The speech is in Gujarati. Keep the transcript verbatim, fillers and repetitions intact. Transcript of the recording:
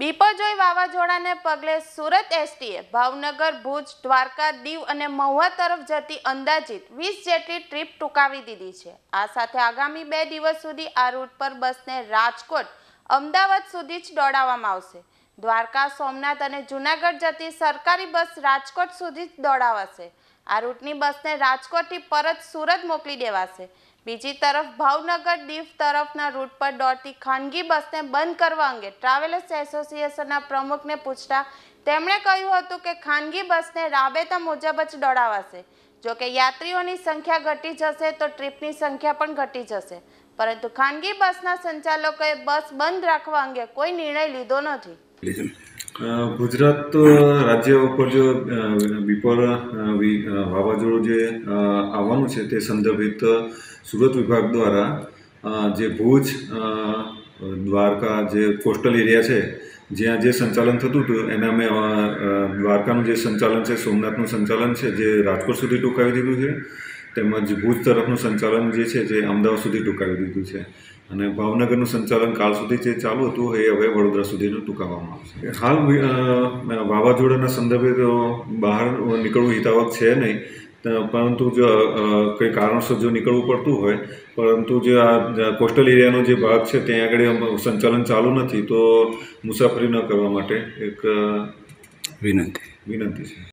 બીપરજોય વાવાઝોડાને પગલે સુરત એસટીએ ભાવનગર, ભુજ, દ્વારકા, દીવ અને મહુવા તરફ જતી અંદાજિત વીસ જેટલી ટ્રીપ ટૂંકાવી દીધી છે। આ સાથે આગામી બે દિવસ સુધી આ રૂટ પર બસને રાજકોટ, અમદાવાદ સુધી જ દોડાવવામાં આવશે। દ્વારકા, સોમનાથ અને જૂનાગઢ જતી સરકારી બસ રાજકોટ સુધી જ દોડાવાશે। આ રૂટની બસને રાજકોટથી પરત સુરત મોકલી દેવાશે। બીજી તરફ ભાવનગર, દીવ તરફના રૂટ પર દોડતી ખાનગી બસને બંધ કરવા અંગે ટ્રાવેલર્સ એસોસિએશનના પ્રમુખને પૂછતા તેમણે કહ્યું હતું કે ખાનગી બસને રાબેતા મુજબ જ દોડાવાશે। જો કે યાત્રીઓની સંખ્યા ઘટી જશે તો ટ્રીપની સંખ્યા પણ ઘટી જશે, પરંતુ ખાનગી બસના સંચાલકોએ બસ બંધ રાખવા અંગે કોઈ નિર્ણય લીધો નથી। ગુજરાત રાજ્ય ઉપર જો બીપર વાવાઝોડું જે આવવાનું છે તે સંદર્ભિત સુરત વિભાગ દ્વારા જે ભુજ, દ્વારકા જે કોસ્ટલ એરિયા છે જ્યાં જે સંચાલન થતું હતું એને અમે દ્વારકાનું જે સંચાલન છે, સોમનાથનું સંચાલન છે જે રાજકોટ સુધી ટૂંકાવી દીધું છે, તેમજ ભુજ તરફનું સંચાલન જે છે જે અમદાવાદ સુધી ટૂંકાવી દીધું છે અને ભાવનગરનું સંચાલન કાલ સુધી જે ચાલુ હતું એ હવે વડોદરા સુધીનું ટૂંકાવવામાં આવશે। હાલ વાવાઝોડાના સંદર્ભે તો બહાર નીકળવું હિતાવહ છે નહીં, પરંતુ જો કંઈ કારણસર જો નીકળવું પડતું હોય, પરંતુ જે આ કોસ્ટલ એરિયાનો જે ભાગ છે ત્યાં આગળ સંચાલન ચાલુ નથી તો મુસાફરી ન કરવા માટે એક વિનંતી વિનંતી છે।